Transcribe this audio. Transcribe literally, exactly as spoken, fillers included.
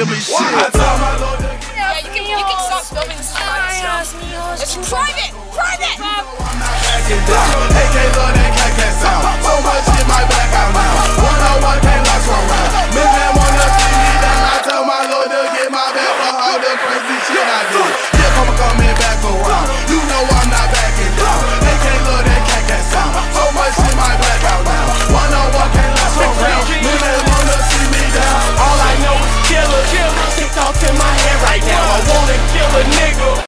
give me shit. I tell my Lord to give me Yeah, you can, you can stop filming this. It's private! Private! I'm not backing down.